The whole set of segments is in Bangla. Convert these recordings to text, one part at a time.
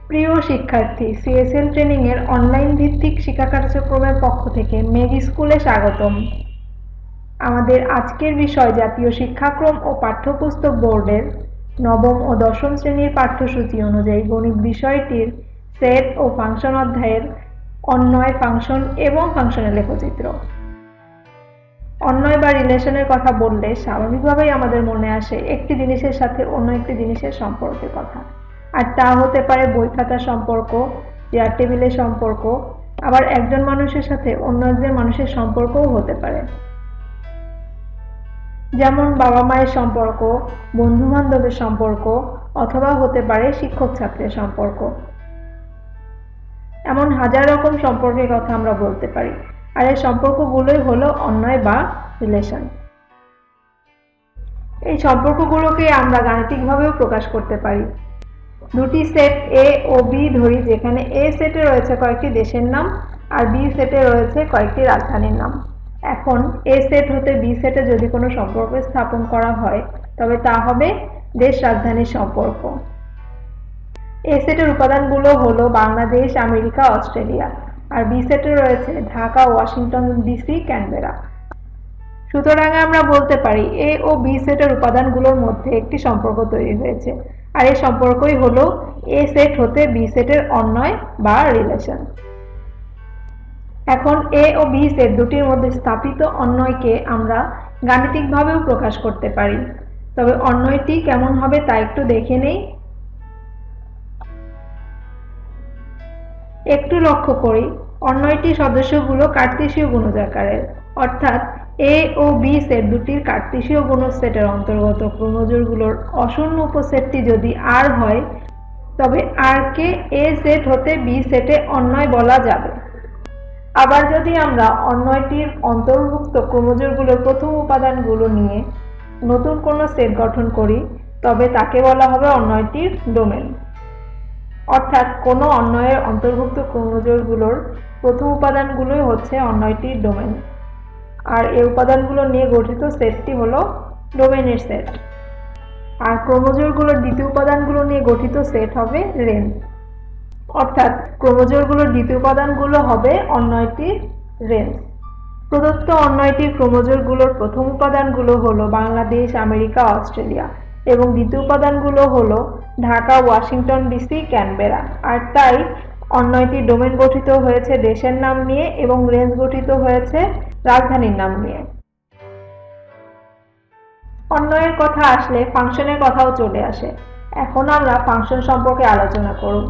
প্রিয় শিক্ষার্থী, সিএসএল ট্রেনিং এর অনলাইন ভিত্তিক শিক্ষা কার্যক্রমের পক্ষ থেকে মেঘ স্কুলে স্বাগতম। আমাদের আজকের বিষয় জাতীয় শিক্ষাক্রম ও পাঠ্যপুস্তক বোর্ডের নবম ও দশম শ্রেণীর পাঠ্যসূচি অনুযায়ী গণিত বিষয়টির সেট ও ফাংশন অধ্যায়ের অন্বয়, ফাংশন এবং ফাংশনের লেখচিত্র। অন্বয় বা রিলেশনের কথা বললে স্বাভাবিকভাবেই আমাদের মনে আসে একটি জিনিসের সাথে অন্য একটি জিনিসের সম্পর্কের কথা, আর তা হতে পারে বই খাতার সম্পর্ক, চেয়ার টেবিলের সম্পর্ক, আবার একজন মানুষের সাথে অন্য একজন মানুষের সম্পর্কও হতে পারে, যেমন বাবা মায়ের সম্পর্ক, বন্ধু বান্ধবের সম্পর্ক, অথবা হতে পারে শিক্ষক ছাত্রের সম্পর্ক। এমন হাজার রকম সম্পর্কের কথা আমরা বলতে পারি, আর এই সম্পর্কগুলোই হলো অন্বয় বা রিলেশন। এই সম্পর্কগুলোকে আমরা গাণিতিকভাবেও প্রকাশ করতে পারি। দুটি সেট এ ও বি ধরি, যেখানে এ সেটে রয়েছে কয়েকটি দেশের নাম আর বি সেটে রয়েছে কয়েকটি রাজধানীর নাম। এখন এ সেট হতে বি সেটে যদি কোনো সম্পর্ক স্থাপন করা হয়, তবে তা হবে দেশ রাজধানীর সম্পর্ক। এ সেটের উপাদানগুলো হলো বাংলাদেশ, আমেরিকা, অস্ট্রেলিয়া, আর বি সেটে রয়েছে ঢাকা, ওয়াশিংটন ডিসি, ক্যানবেরা। সুতরাং আমরা বলতে পারি এ ও বি সেটের উপাদানগুলোর মধ্যে একটি সম্পর্ক তৈরি হয়েছে, আর এই সম্পর্কই হলো এ সেট হতে বি সেটের অন্বয় বা রিলেশন। এখন এ ও বি সেট দুটির মধ্যে স্থাপিত অন্বয়কে আমরা গাণিতিকভাবেও প্রকাশ করতে পারি। তবে অন্বয়টি কেমন হবে তা একটু দেখে নেই। একটু লক্ষ্য করি, অন্বয়টির সদস্যগুলো কার্তেশীয় গুণজ-আকারের, অর্থাৎ এ ও বি সেট দুটির কার্তেশীয় গুণজ সেটের অন্তর্গত ক্রমজোড়গুলোর অশূন্য উপসেটটি যদি আর হয়, তবে আর কে এ সেট হতে বি সেটে অন্বয় বলা যাবে। আবার যদি আমরা অন্বয়টির অন্তর্ভুক্ত ক্রমজোড়গুলোর প্রথম উপাদানগুলো নিয়ে নতুন কোনো সেট গঠন করি, তবে তাকে বলা হবে অন্বয়টির ডোমেন। অর্থাৎ কোনো অন্বয়ের অন্তর্ভুক্ত ক্রমজোড়গুলোর প্রথম উপাদানগুলোই হচ্ছে অন্বয়টির ডোমেন, আর এই উপাদানগুলো নিয়ে গঠিত সেটটি হলো ডোমেনের সেট। আর ক্রমজোড়গুলোর দ্বিতীয় উপাদানগুলো নিয়ে গঠিত সেট হবে রেঞ্জ। অর্থাৎ ক্রমজোড়গুলোর দ্বিতীয় উপাদানগুলো হবে অন্বয়টির রেঞ্জ। প্রদত্ত অন্বয়টির ক্রমজোড়গুলোর প্রথম উপাদানগুলো হলো বাংলাদেশ, আমেরিকা, অস্ট্রেলিয়া, এবং দ্বিতীয় উপাদানগুলো হলো ঢাকা, ওয়াশিংটন ডিসি, ক্যানবেরা। আর তাই অন্বয়টির ডোমেন গঠিত হয়েছে দেশের নাম নিয়ে এবং রেঞ্জ গঠিত হয়েছে রাজধানীর নাম নিয়ে। অন্বয়ের কথা আসলে ফাংশনের কথাও চলে আসে। এখন আমরা ফাংশন সম্পর্কে আলোচনা করব।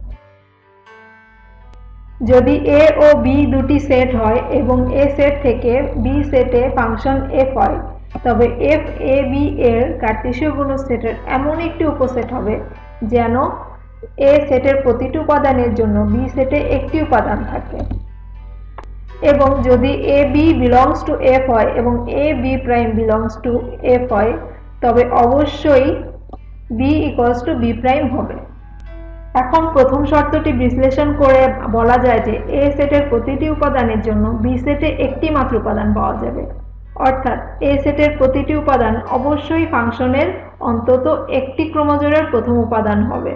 যদি এ ও বি দুটি সেট হয় এবং এ সেট থেকে বি সেটে ফাংশন এফ হয়, তবে এফ এ বি এর কার্তেশীয় গুণজ সেটের এমন একটি উপসেট হবে যেন এ সেটের প্রতিটি উপাদানের জন্য বি সেটে একটি উপাদান থাকে। এবং যদি A B belongs to F হয় এবং A B prime belongs to F হয়, তবে অবশ্যই B equals to B prime হবে। এখন প্রথম শর্তটি বিশ্লেষণ করে বলা যায় যে এ সেটের প্রতিটি উপাদানের জন্য বি সেটে একটি মাত্র উপাদান পাওয়া যাবে। অর্থাৎ এ সেটের প্রতিটি উপাদান অবশ্যই ফাংশনের অন্তত একটি ক্রমজোড়ের প্রথম উপাদান হবে।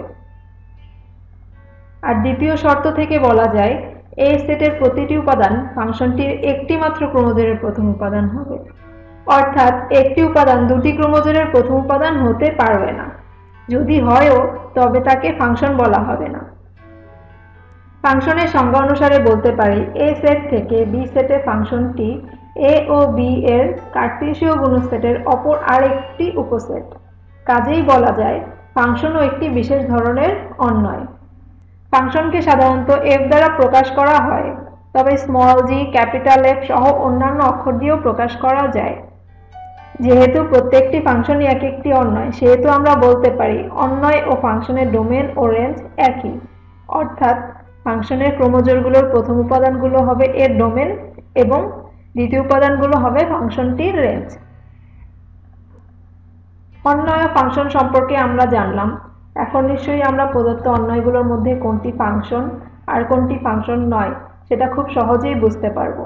আর দ্বিতীয় শর্ত থেকে বলা যায় এ সেটের প্রতিটি উপাদান ফাংশনটির একটি মাত্র ক্রমজোড়ের প্রথম উপাদান হবে। অর্থাৎ একটি উপাদান দুটি ক্রমজোড়ের প্রথম উপাদান হতে পারবে না। যদি হয়ও, তবে তাকে ফাংশন বলা হবে না। ফাংশনের সংজ্ঞা অনুসারে বলতে পারি এ সেট থেকে বি সেটে ফাংশনটি এ ও বি এর কার্তেশীয় গুণজ সেটের অপর আরেকটি উপসেট। কাজেই বলা যায় ফাংশনও একটি বিশেষ ধরনের অন্বয়। ফাংশনকে সাধারণত এফ দ্বারা প্রকাশ করা হয়, তবে স্মল জি, ক্যাপিটাল এফ সহ অন্যান্য অক্ষর দিয়েও প্রকাশ করা যায়। যেহেতু প্রত্যেকটি ফাংশনই এক একটি অন্বয়, সেহেতু আমরা বলতে পারি অন্বয় ও ফাংশনের ডোমেন ও রেঞ্জ একই। অর্থাৎ ফাংশনের ক্রমজোড়গুলোর প্রথম উপাদানগুলো হবে এর ডোমেন এবং দ্বিতীয় উপাদানগুলো হবে ফাংশনটির রেঞ্জ। অন্বয় ও ফাংশন সম্পর্কে আমরা জানলাম। এখন নিশ্চয়ই আমরা প্রদত্ত অন্বয়গুলোর মধ্যে কোনটি ফাংশন আর কোনটি ফাংশন নয় সেটা খুব সহজেই বুঝতে পারব।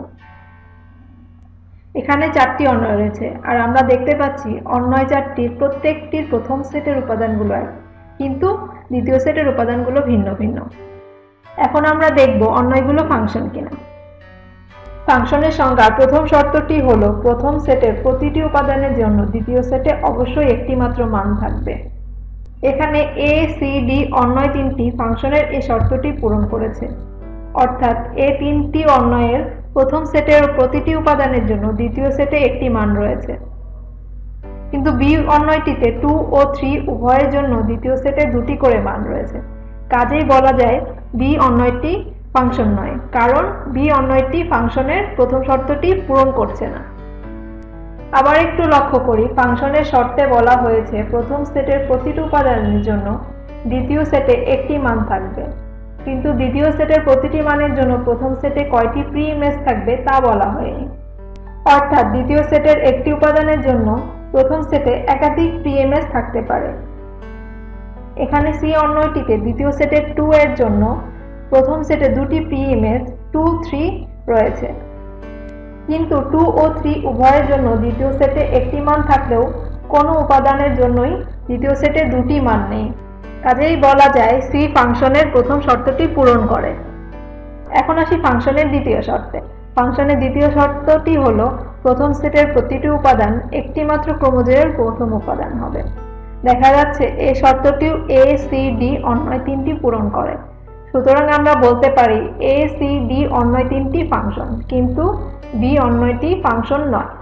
এখানে চারটি অন্বয় রয়েছে, আর আমরা দেখতে পাচ্ছি অন্বয় চারটির প্রত্যেকটির প্রথম সেটের উপাদানগুলো এক, কিন্তু দ্বিতীয় সেটের উপাদানগুলো ভিন্ন ভিন্ন। এখন আমরা দেখব অন্যগুলো ফাংশন কিনা। ফাংশনের সংজ্ঞা প্রথম শর্তটি হলো প্রথম সেটের প্রতিটি উপাদানের জন্য দ্বিতীয় সেটে অবশ্যই একটি মাত্র মান থাকবে। এখানে এ সি ডি অন্যয় তিনটি ফাংশনের এই শর্তটি পূরণ করেছে, অর্থাৎ এ তিনটি অন্যয়ের প্রথম সেটের প্রতিটি উপাদানের জন্য দ্বিতীয় সেটে একটি মান রয়েছে, কিন্তু বি অন্যয়টিতে 2 ও 3 উভয়ের জন্য দ্বিতীয় সেটে দুটি করে মান রয়েছে। কাজেই বলা যায় বি অন্যয়টি ফাংশন নয়, কারণ বি অন্যয়টি ফাংশনের প্রথম শর্তটি পূরণ করছে না। আবার একটু লক্ষ্য করি, ফাংশনের শর্তে বলা হয়েছে প্রথম সেটের প্রতিটি উপাদানের জন্য দ্বিতীয় সেটে একটি মান থাকবে, কিন্তু দ্বিতীয় সেটের প্রতিটি মানের জন্য প্রথম সেটে কয়টি প্রি ইমেজ থাকবে তা বলা হয়নি। অর্থাৎ দ্বিতীয় সেটের একটি উপাদানের জন্য প্রথম সেটে একাধিক প্রি ইমেজ থাকতে পারে। এখানে সি অন্যয়টিতে দ্বিতীয় সেটের 2 এর জন্য প্রথম সেটে দুটি প্রি ইমেজ 2, 3 রয়েছে, কিন্তু 2 ও 3 উভয়ের জন্য দ্বিতীয় সেটে একটি মান থাকলেও কোনো উপাদানের জন্যই দ্বিতীয় সেটে দুটি মান নেই। কাজেই বলা যায় সি ফাংশনের প্রথম শর্তটি পূরণ করে। এখন আসি ফাংশনের দ্বিতীয় শর্তে। ফাংশনের দ্বিতীয় শর্তটি হলো প্রথম সেটের প্রতিটি উপাদান একটি মাত্র ক্রমজোড়ের প্রথম উপাদান হবে। দেখা যাচ্ছে এই শর্তটিও এ সি ডি অন্যয় তিনটি পূরণ করে। সুতরাং আমরা বলতে পারি এ সি ডি অন্যয় তিনটি ফাংশন, কিন্তু বি অন্যয়টি ফাংশন নয়।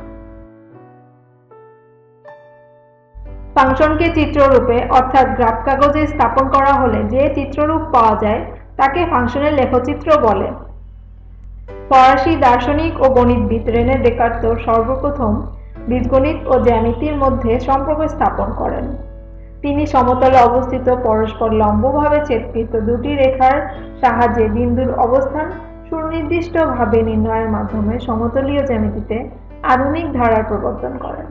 ফাংশনকে চিত্ররূপে অর্থাৎ গ্রাফ কাগজে স্থাপন করা হলে যে চিত্ররূপ পাওয়া যায় তাকে ফাংশনের লেখচিত্র বলে। ফরাসি দার্শনিক ও গণিতবিদ রেনে ডেকার্ত সর্বপ্রথম বীজগণিত ও জ্যামিতির মধ্যে সম্পর্ক স্থাপন করেন। তিনি সমতলে অবস্থিত পরস্পর লম্বভাবে ছেদকৃত দুটি রেখার সাহায্যে বিন্দুর অবস্থান সুনির্দিষ্টভাবে নির্ণয়ের মাধ্যমে সমতলীয় জ্যামিতিতে আধুনিক ধারার প্রবর্তন করেন।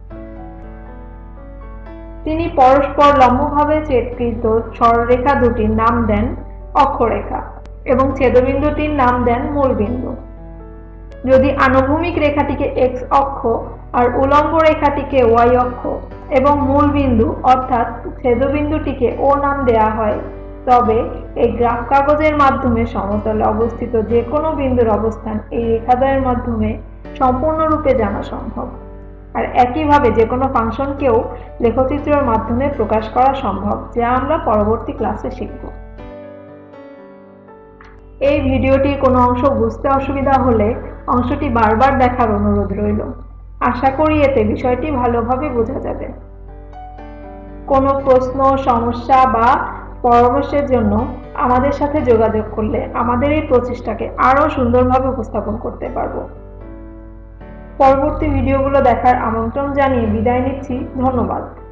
তিনি পরস্পর লম্বভাবে ছেদকৃত সরলরেখা দুটির নাম দেন অক্ষরেখা এবং ছেদবিন্দুটির নাম দেন মূলবিন্দু। যদি আনুভূমিক রেখাটিকে এক্স অক্ষ আর উলম্ব রেখাটিকে ওয়াই অক্ষ এবং মূলবিন্দু অর্থাৎ ছেদবিন্দুটিকে ও নাম দেয়া হয়, তবে এই গ্রাফ কাগজের মাধ্যমে সমতলে অবস্থিত যে কোনো বিন্দুর অবস্থান এই রেখাদ্বয়ের মাধ্যমে সম্পূর্ণরূপে জানা সম্ভব। আর একইভাবে যে কোনো ফাংশনকেও লেখচিত্রের মাধ্যমে প্রকাশ করা সম্ভব, যা আমরা পরবর্তী ক্লাসে শিখব। এই ভিডিওটির কোনো অংশ বুঝতে অসুবিধা হলে অংশটি বারবার দেখার অনুরোধ রইল। আশা করি এতে বিষয়টি ভালোভাবে বোঝা যাবে। কোনো প্রশ্ন, সমস্যা বা পরামর্শের জন্য আমাদের সাথে যোগাযোগ করলে আমাদের এই প্রচেষ্টাকে আরও সুন্দরভাবে উপস্থাপন করতে পারব। পরবর্তী ভিডিওগুলো দেখার আমন্ত্রণ জানিয়ে বিদায় নিচ্ছি। ধন্যবাদ।